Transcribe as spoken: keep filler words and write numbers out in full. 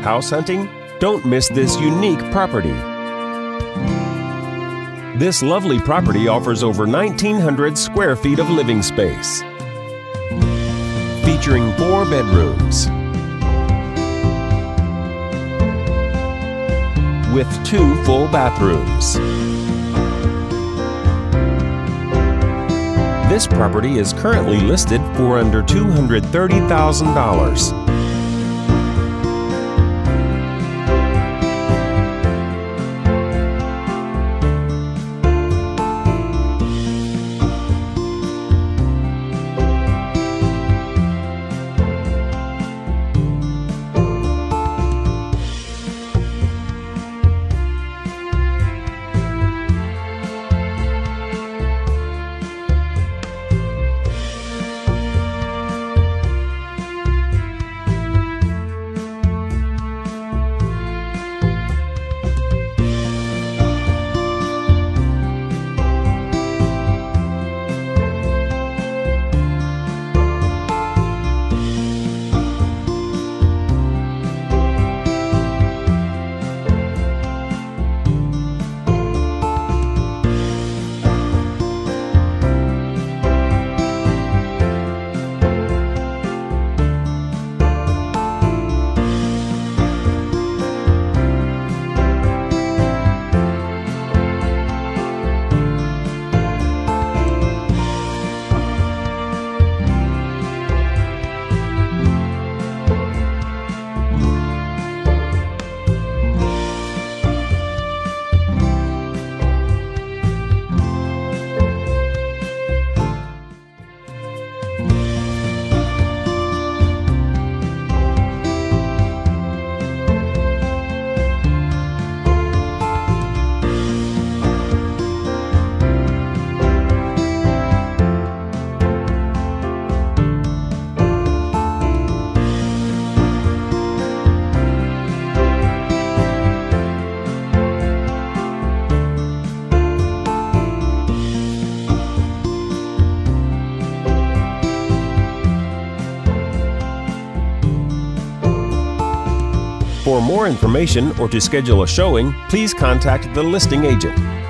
house hunting? Don't miss this unique property. This lovely property offers over nineteen hundred square feet of living space, featuring four bedrooms with two full bathrooms. This property is currently listed for under two hundred thirty thousand dollars. For more information or to schedule a showing, please contact the listing agent.